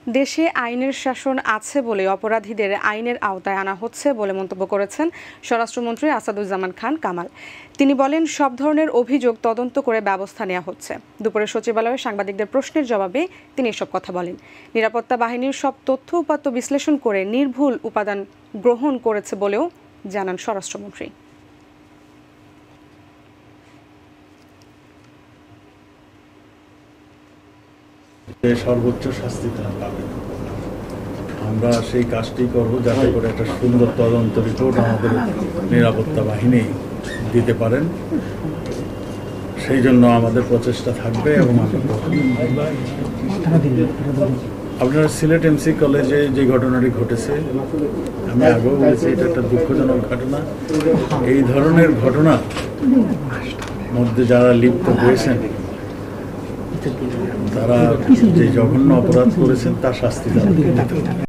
দেশে আইনের শাসন আছে বলে অপরাধীদের আইনের আওতায় আনা হচ্ছে বলে মন্তব্য করেছেন স্বরাষ্ট্রমন্ত্রী আসাদুজ্জামান খান কামাল। তিনি বলেন, সব ধরনের অভিযোগ তদন্ত করে ব্যবস্থা নেওয়া হচ্ছে। দুপুরে সচিবালয়ে সাংবাদিকদের প্রশ্নের জবাবে তিনি এসব কথা বলেন। নিরাপত্তা বাহিনীর সব তথ্য উপাত্ত বিশ্লেষণ করে নির্ভুল উপাদান গ্রহণ করেছে বলেও জানান স্বরাষ্ট্রমন্ত্রী। সর্বোচ্চ শাস্তি তারা পাবে। আমরা সেই কাজটি করব যাতে করে একটা সুন্দর তদন্ত রিপোর্ট আমাদের নিরাপত্তা বাহিনী দিতে পারেন। সেই জন্য আমাদের প্রচেষ্টা থাকবে এবং আপনারা সিলেট এমসি কলেজে যে ঘটনাটি ঘটেছে, আমি আগেও বলেছি এটা একটা দুঃখজনক ঘটনা। এই ধরনের ঘটনার মধ্যে যারা লিপ্ত হয়েছেন, তারা যে জঘন্য অপরাধ করেছেন তার শাস্তি